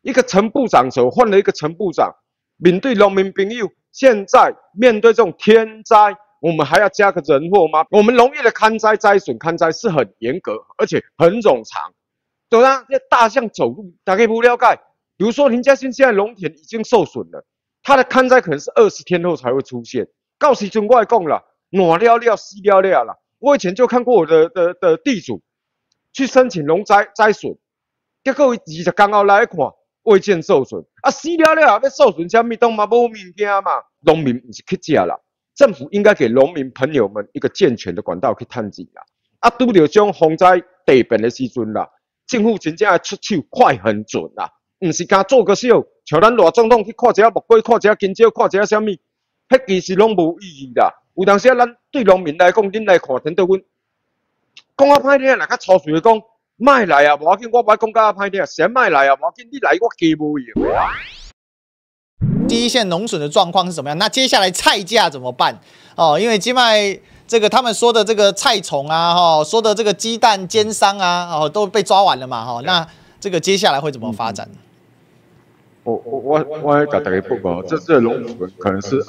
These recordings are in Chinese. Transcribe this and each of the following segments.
一个陈部长走，换了一个陈部长，面对农民朋友，现在面对这种天灾，我们还要加个人祸吗？我们农业的勘灾、灾损勘灾是很严格，而且很冗长。对啊，那大象走路，大家不了解。比如说林嘉欣现在农田已经受损了，他的勘灾可能是20天后才会出现。到时阵我讲了，暖了了，死了了啦。我以前就看过我的地主去申请农灾灾损，结果20天后来看。未见受损啊，死了了，要受损什么都嘛无物件嘛，农民不是去吃啦，政府应该给农民朋友们一个健全的管道去探钱啦。啊，拄到这种风灾地变的时阵啦，政府真正要出手快很准啦，不是干做个秀，像咱大总统去看一下木瓜，看一下金蕉，看一下什么，迄其实拢无意义啦。有当时啊，咱对农民来讲，恁来看，等到阮讲啊歹听，来较粗俗的讲。卖来啊，无要紧，我歹讲甲歹听，谁卖来啊，无要紧，你来我加无用啊。 第一线农损的状况是怎么样？那接下来菜价怎么办？哦，因为今麦这个他们说的这个菜虫啊，哈，说的这个鸡蛋奸商啊，哦，都被抓完了嘛，哈，那这个接下来会怎么发展？ 我甲大家报告，这次的农损可能是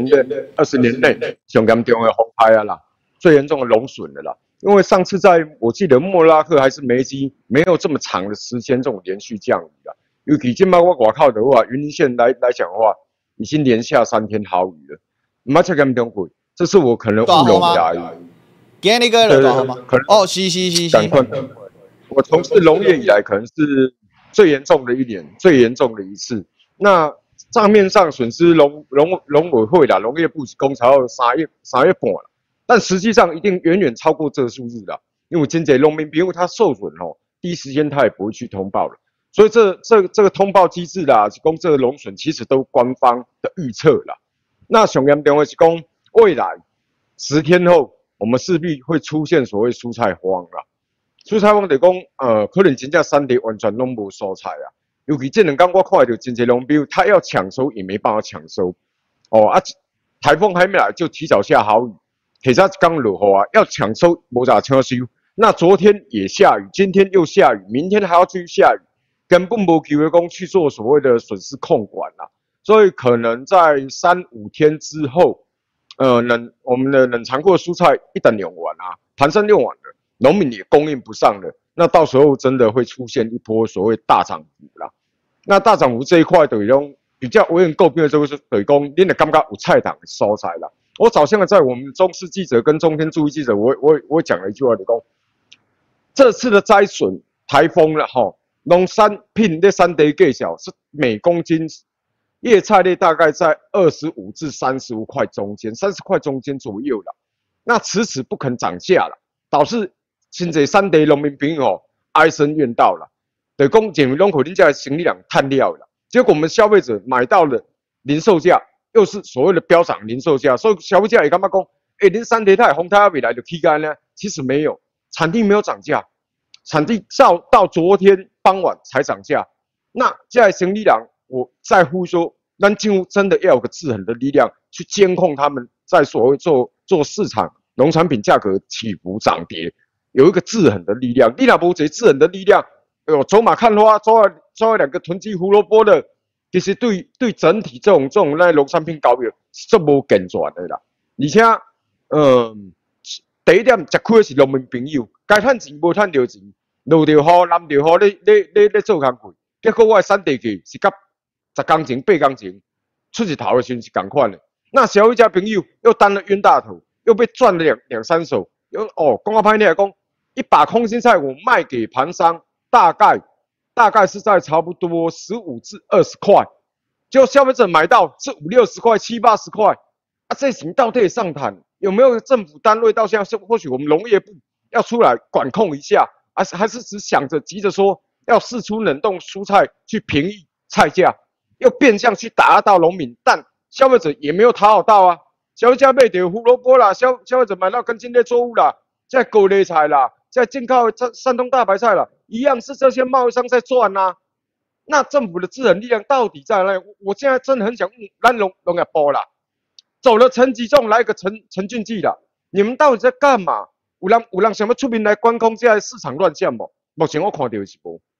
20年内上严重的风灾啊啦，最严重的农损的啦。因为上次我记得莫拉克还是梅基没有这么长的时间这种连续降雨啦，尤其今麦我外口的话，云林县来讲的话，已经连下3天好雨了，唔好这严重过，这是我可能乌龙大雨。 今天那个多少吗？哦，是。 我从事农业以来，可能是最严重的一年，最严重的一次。那账面上损失农委会啦，农业部公才到3月半了。但实际上一定远远超过这个数字的，因为真侪农民朋友他受损哦，第一时间他也不会去通报了，所以这个通报机制啦，是讲这个农损其实都官方的预测啦。那上严重的是讲未来10天后，我们势必会出现所谓蔬菜荒啦。蔬菜荒就讲可能真正山地完全拢无蔬菜啊，尤其这2天我看到真侪农民他要抢收也没办法抢收，哦啊，台风还没来就提早下好雨。其实刚落雨啊，要抢收无咋抢收。那昨天也下雨，今天又下雨，明天还要继续下雨，根本无机会讲去做所谓的损失控管啦。所以可能在3、5天之后，我们的冷藏库的蔬菜一旦用完啊，盘山用完了，农民也供应不上了，那到时候真的会出现一波所谓大涨幅啦。那大涨幅这一块等于讲比较为人诟病的就是等于讲，恁的感觉有菜档的蔬菜啦。我早先在我们中视记者跟中天注意记者，我讲了一句话，就讲这次的灾损台风了哈，农产品的3地计小是每公斤叶菜类大概在25至35块中间，30块中间左右了。那迟迟不肯涨价了，导致现在3地农民朋友哀声怨道了，对讲减肥拢可能在行李量摊掉了，结果我们消费者买到了零售价。又是所谓的飙涨零售价，所以消费者也干嘛讲？恁3地太红太未来就起干呢？其实没有，产地没有涨价，产地到昨天傍晚才涨价。那现在行李量，我在乎说，咱政府真的要有个制衡的力量去监控他们在所谓做市场农产品价格起伏涨跌，有一个制衡的力量。你若无这制衡的力量，走马看花，走了2个囤积胡萝卜的。其实对整体这种农产品交易是足无健全的啦，而且第一点吃亏的是农民朋友，该赚钱无赚到钱，落着雨淋着雨，你做工课，结果我的产地价是甲10公斤8公斤出日头的时候是同款的，那消费者朋友又担了冤大头，又被赚了两三手，讲啊歹听来讲，1把空心菜我卖给盘商大概是在差不多15至20块，就消费者买到是50、60块、70、80块啊，这事情到底上谈有没有政府单位到现在，或许我们农业部要出来管控一下，还是只想着急着说要释出冷冻蔬菜去平抑菜价，又变相去打压到农民，但消费者也没有讨好到啊，消费者买到胡萝卜啦，消费者买到根茎类作物啦，在高丽菜啦。在进口山东大白菜了，一样是这些贸易商在赚啊。那政府的制衡力量到底在哪里？我现在真的很想问咱农业部啦，走了陈吉仲，来个陈俊基啦，你们到底在干嘛？有人想要出面来管控这些市场乱象不？目前我看到是无。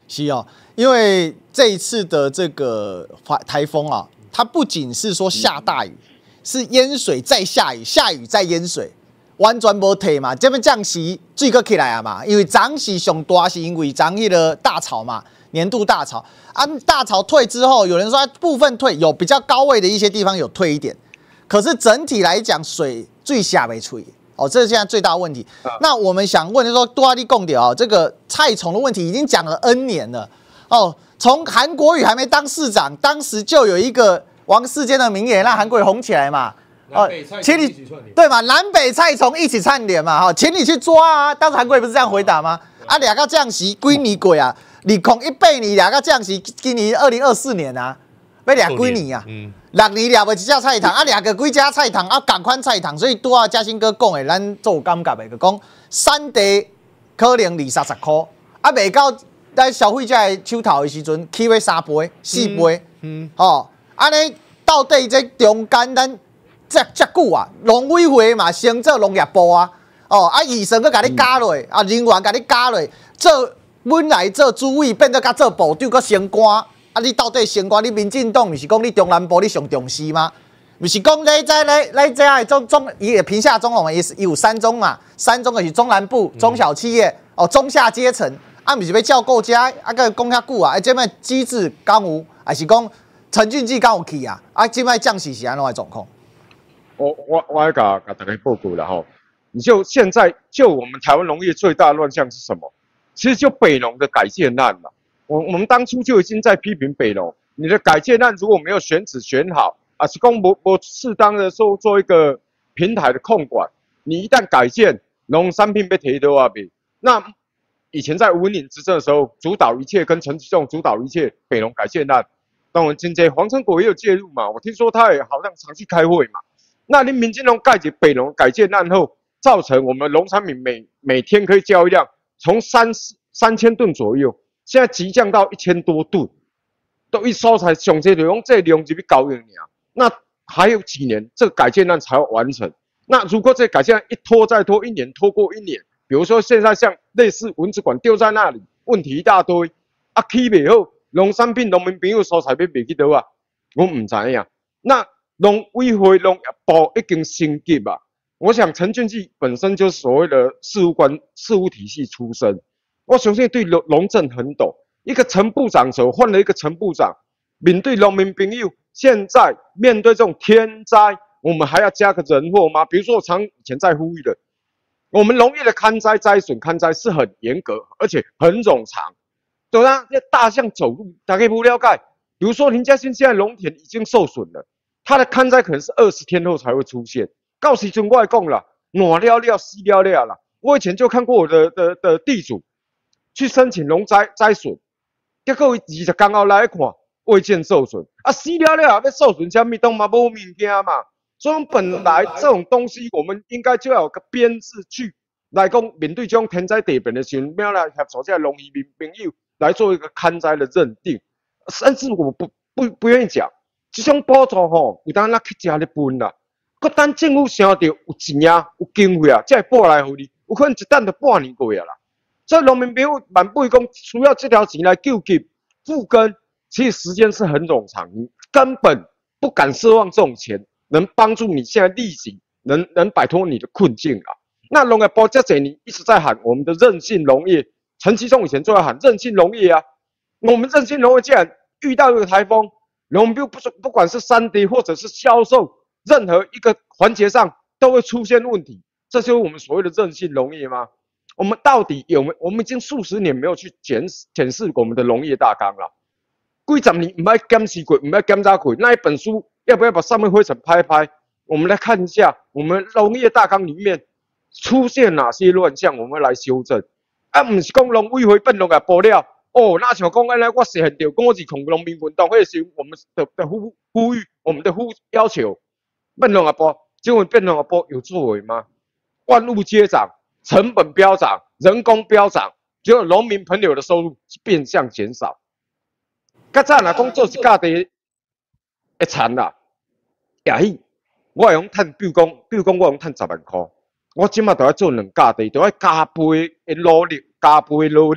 是哦，因为这一次的这个台风啊，它不仅是说下大雨，是淹水再下雨，下雨再淹水，完全无退嘛。这边降息水阁起来啊嘛，因为涨是上大，是因为涨迄个大潮嘛，年度大潮啊，大潮退之后，有人说部分退，有比较高位的一些地方有退一点，可是整体来讲，水最下没出。哦，这是现在最大的问题。那我们想问的说，多阿利共点哦，这个菜虫的问题已经讲了 N 年了。哦，从韩国瑜还没当市长，当时就有一个王世坚的名言，让韩国瑜红起来嘛。 哦，请你对嘛，南北菜虫一起串联嘛，哈，请你去抓啊。当时韩国瑜不是这样回答吗？啊，两个降息归你鬼啊，你空100年两个降息，今年2024年啊，要俩归你啊。6年抓袂一只菜塘，啊，抓个几只菜塘，啊，同款菜塘，所以拄啊嘉兴哥讲的，咱做有感觉的，就讲产地可能20-30块，啊，卖到咱消费者的手头的时阵，起要3倍、4倍，哦，安尼到底这中间咱遮久啊，农委会嘛先做农业部啊，哦，啊，医生佮你加落，啊，人员佮你加落，做本来做主委变做甲做部长，佮升官。啊！你到底升官？你民进党不是讲你中南部你上重视吗？不是讲你这中也贫下中农嘛，也是有3中嘛，3中就是中南部中小企业哦，中下阶层啊，不是要照顾家啊个讲遐久啊，这摆机制刚有，还是讲陈俊基刚有去啊？啊，这摆降息是安怎的状况？ 我要甲大家报告了哈。你就现在就我们台湾农业最大的乱象是什么？其实就北农的改建案嘛。我们当初就已经在批评北农，你的改建案如果没有选址选好，啊是讲无适当的做一个平台的控管，你一旦改建，农产品被提到啊比，那以前在吴文岭执政的时候，主导一切跟陈其仲主导一切北农改建案，当然今天黄成国也有介入嘛，我听说他也好像常去开会嘛。那你民进党盖起北农改建案后，造成我们农产品每天可以交易量从3000吨左右。现在急降到1000多吨，都一收才上这量，这量就比高1年。那还有几年这个改建案才会完成？那如果这改建案一拖再拖，1年拖过1年，比如说现在像类似蚊子馆丢在那里，问题一大堆，啊起袂好，农产品农民朋友所采要卖去倒啊？我唔知影。那农委会农业部已经升级啊。我想陈俊基本身就是所谓的事务体系出身。我相信对农政很懂，一个陈部长手换了一个陈部长，面对农民朋友，现在面对这种天灾，我们还要加个人祸吗？比如说我以前在呼吁的，我们农业的勘灾、灾损勘灾是很严格，而且很冗长，对吧？那大象走路，大家不了解。比如说林嘉欣现在农田已经受损了，他的勘灾可能是20天后才会出现。到时阵我讲啦，暖了了，死了了啦。我以前就看过我的地主。去申请农灾损，结果20天后来看未见受损，啊死了了要受损什么都嘛无物件嘛，所以本来这种东西我们应该就要有个编制去来讲面对这种天灾地变的时候，要来协助这些农民朋友来做一个勘灾的认定，甚至我不愿意讲，这种补助吼有当咱去吃日分啦，佮等政府想到有钱啊有经费啊，才会补来互你，有可能一等就半年过啊啦。所以农民朋友蛮不讲，需要这条钱来救急复耕，其实时间是很冗长，你根本不敢奢望这种钱能帮助你现在立即能摆脱你的困境啊。那农业部这几年一直在喊我们的韧性农业，陈其仲以前就在喊韧性农业啊。我们韧性农业既然遇到一个台风，农民不管是山地或者是销售，任何一个环节上都会出现问题，这就是我们所谓的韧性农业吗？我们到底有没有？我们已经数十年没有去检视我们的农业大纲了。几十年唔爱检视过，唔爱检查过。那一本书要不要把上面灰尘拍一拍？我们来看一下我们农业大纲里面出现哪些乱象，我们来修正。啊，唔是讲农委会变农业部了，哦，那像讲安尼，我实现到，讲我是恐农民运动，迄时我们的呼吁，我们的要求，变农业部，结果变农业部有作为吗？万物皆涨。成本飙涨，人工飙涨，结果农民朋友的收入变相减少。较早若讲做一价地会惨啦，也我会用赚，比如讲我用赚10万块，我即马都要做2价地，都要加倍的努力，加倍的努力，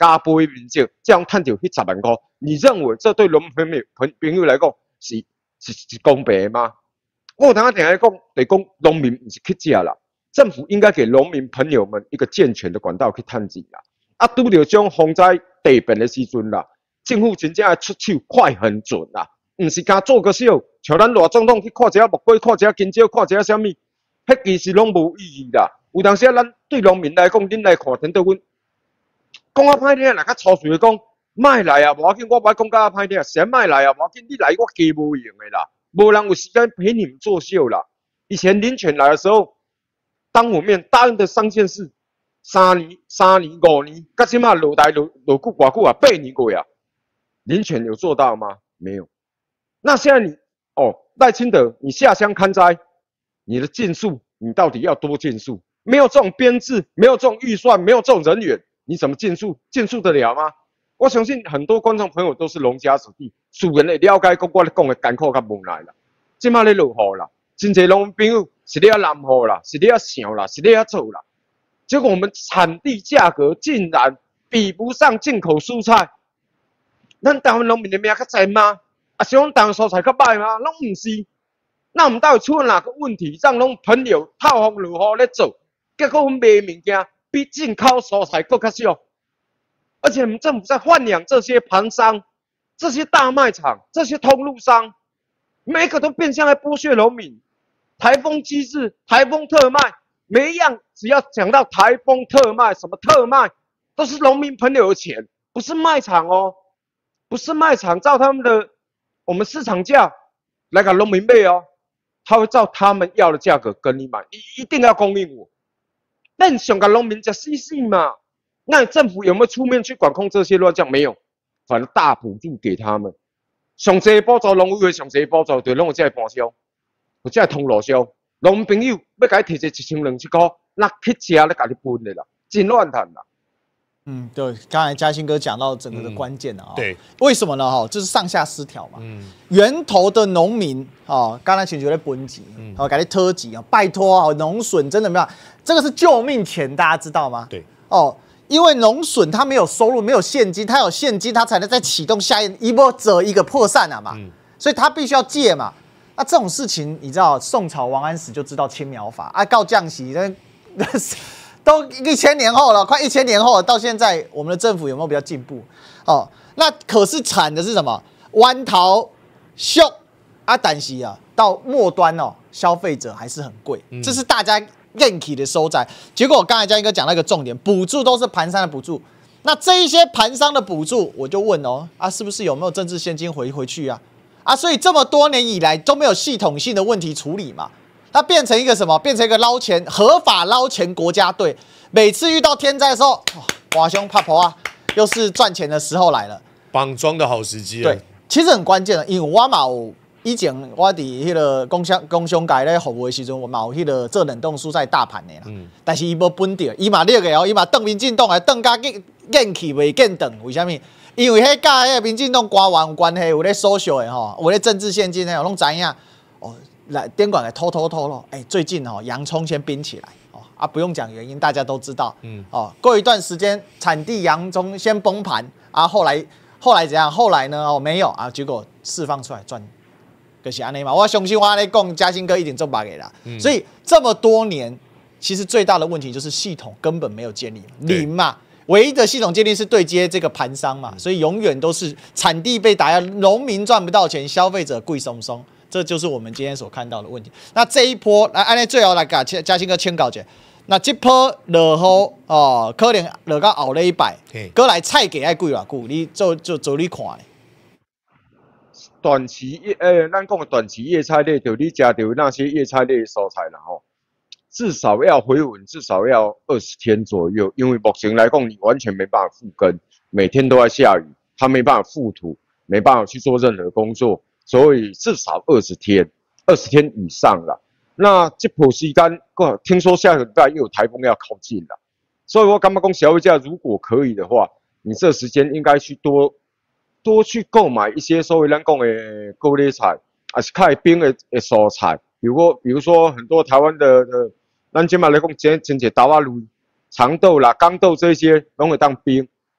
加倍面积，这样赚到迄10万块，你认为这对农民朋友来讲是公平的吗？我有当下讲，得讲农民不是乞食啦，政府应该给农民朋友们一个健全的管道去趁钱啦。啊，拄到这种风灾地变的时阵啦，政府真正要出手快很准啦，唔是敢做个秀，像咱大总统去看一下木瓜，看一下金蕉，看一下什么，迄其实拢无意义啦。有当时咱对农民来讲，恁来看，等到阮讲啊歹听，来较粗俗的讲，莫来啊，无要紧，我歹讲甲歹听，谁莫来啊，无要紧，你来我加无用的啦。没人有时间陪你们作秀啦。以前林权来的时候，当我面答应的3件事，3年、5年，到现在落台落久偌久啊，8年过呀。林权有做到吗？没有。那现在你赖清德，你下乡勘灾，你的件数，你到底要多件数？没有这种编制，没有这种预算，没有这种人员，你怎么件数得了吗？我相信很多观众朋友都是农家子弟，自然会了解讲我讲的艰苦甲无奈啦。即马咧落雨啦，真侪农民朋友是咧南雨啦，是咧想啦，是咧做啦。结果我们产地价格竟然比不上进口蔬菜。咱台湾农民的命较惨吗？啊，是讲台湾蔬菜较歹吗？拢唔是。那我们到底出了哪个问题，让农朋友套风落雨咧做，结果我们卖物件比进口蔬菜更较少？而且我们政府在豢养这些盘商、这些大卖场、这些通路商，每一个都变相来剥削农民。台风机制、台风特卖，每一样只要讲到台风特卖，什么特卖，都是农民朋友的钱，不是卖场哦，不是卖场照他们的我们市场价来给农民卖哦，他会照他们要的价格跟你买，你一定要供应我。但想给农民吃死死嘛？那政府有没有出面去管控这些乱象？没有，反正大补助给他们，上济补助农委会上济补助，就拢有这盘销，有这通路销。农民朋友要给他提一1000、2000块，那去吃咧，给你分的啦，真乱谈啦。 对，刚才嘉兴哥讲到整个的关键了对， 为什么呢？哈，就是上下失调嘛。源头的农民刚才请求在分级，给你特级啊，拜托农损真的没有，这个是救命钱，大家知道吗？ 对， 因为农损它没有收入，没有现金，它有现金，它才能再启动下一波一个破散啊嘛。所以它必须要借嘛。那这种事情，你知道，宋朝王安石就知道青苗法啊，告降息，都1000年后了，快1000年后了，到现在我们的政府有没有比较进步？那可是惨的是什么？弯头秀啊，但是到末端消费者还是很贵，这是大家厌弃的收窄。结果我刚才嘉兴哥讲那个重点，补助都是盘商的补助，那这一些盘商的补助，我就问是不是有没有政治现金回去啊？所以这么多年以来都没有系统性的问题处理嘛。它变成一个什么？变成一个合法捞钱国家队。每次遇到天灾的时候，哇兄怕婆啊，又是赚钱的时候来了， 绑桩的好时机。 对，其实很关键的，因为我嘛有以前我伫迄个工商界咧服务的时阵，我嘛有迄个做冷冻蔬菜大盘的啦。但是伊无分到，伊嘛劣个伊嘛邓民进党的邓甲厌气未见邓，为什么？因为迄甲迄民进党官员有关系，有咧 social 的有咧政治现金的，拢知影来监管给偷漏，最近洋葱先冰起来不用讲原因，大家都知道。过一段时间产地洋葱先崩盘后来怎样？后来呢没有结果释放出来赚，就是安尼嘛。我相信我咧讲，嘉兴哥一定做白给啦。所以这么多年，其实最大的问题就是系统根本没有建立，零嘛。唯一的系统建立是对接这个盘商嘛，所以永远都是产地被打压，农民赚不到钱，消费者贵松松。这就是我们今天所看到的问题。那这一波，来，最后来给嘉兴哥签稿者。那这波落雨可能落到后礼拜，过来菜价爱贵偌久？你做你看咧。 短期咱讲的短期叶菜类，就你吃到那些叶菜类的蔬菜啦至少要回稳，至少要20天左右，因为目前来讲，你完全没办法复耕，每天都在下雨，它没办法复土，没办法去做任何工作。所以至少20天以上了。那这波时间，听说下个礼拜又有台风要靠近了，所以我感觉讲消费者如果可以的话，你这时间应该去多去购买一些所谓咱讲的高丽菜，还是较冰的蔬菜，比如说很多台湾的咱今嘛来讲，真侪豆仔类、长豆啦、豇豆这些，拢会当冰。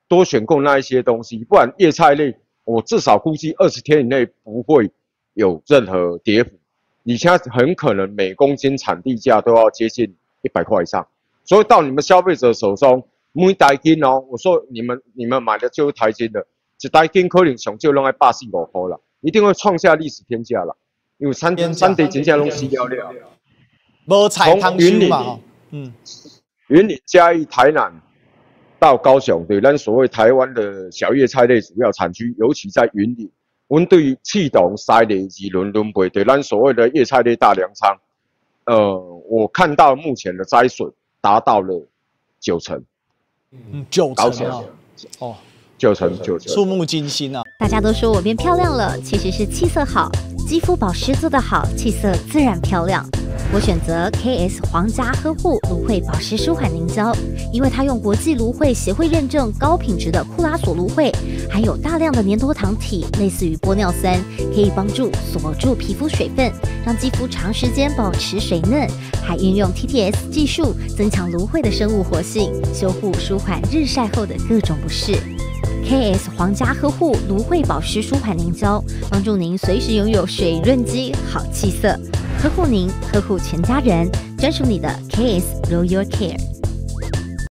多选购那一些东西，不然叶菜类我至少估计20天以内不会有任何跌幅。你现在很可能每公斤产地价都要接近100块以上，所以到你们消费者手中，每台斤哦，我说你们买的就是台斤的，一台斤可能上少拢要145块啦，一定会创下历史天价啦，因为三地真正拢死了了。 无菜汤修嘛， 云林、嘉义、台南到高雄，对咱所谓台湾的小叶菜类主要产区，尤其在云林。阮对于启动3类2轮轮配，对咱所谓的叶菜类大粮仓，我看到目前的摘损达到了90%。 90%啊！哦 ，90%， 触目惊心啊！ 大家都说我变漂亮了，其实是气色好，肌肤保湿做得好，气色自然漂亮。我选择 KS 皇家呵护芦荟保湿舒缓凝胶，因为它用国际芦荟协会认证高品质的库拉索芦荟，含有大量的粘多糖体，类似于玻尿酸，可以帮助锁住皮肤水分，让肌肤长时间保持水嫩，还运用 TTS 技术增强芦荟的生物活性，修护舒缓日晒后的各种不适。KS 皇家呵护芦荟保湿舒缓凝胶，帮助您随时拥有水润肌、好气色，呵护您，呵护全家人，专属你的 KS Royal Care。